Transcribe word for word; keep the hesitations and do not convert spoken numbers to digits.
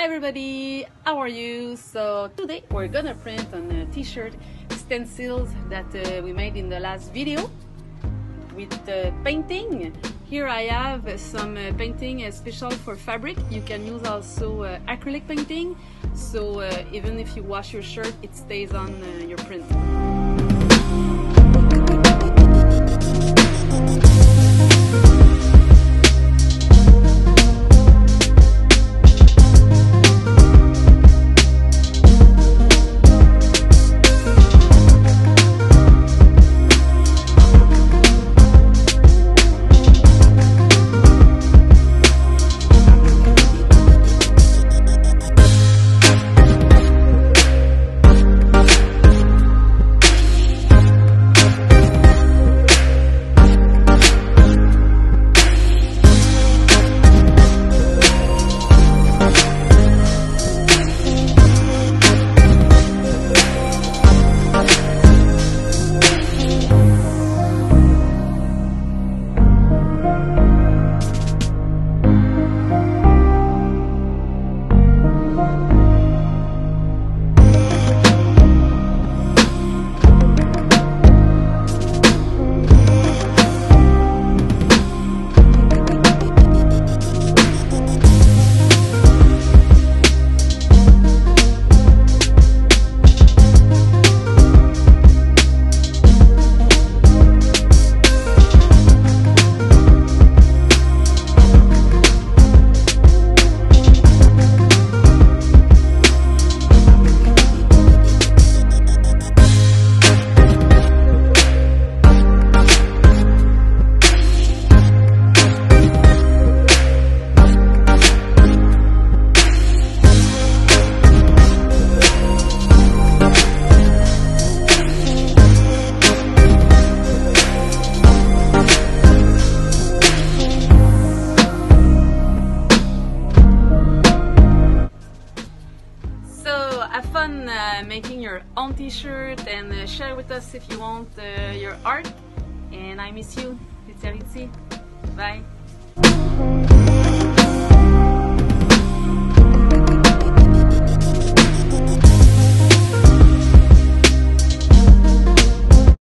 Hi everybody, how are you? So today we're gonna print on a t-shirt stencils that uh, we made in the last video with uh, painting. Here I have some uh, painting uh, special for fabric. You can use also uh, acrylic painting, so uh, even if you wash your shirt, it stays on uh, your print. Have fun uh, making your own t-shirt and uh, share with us if you want uh, your art. And I miss you. It's Ritzi. Bye.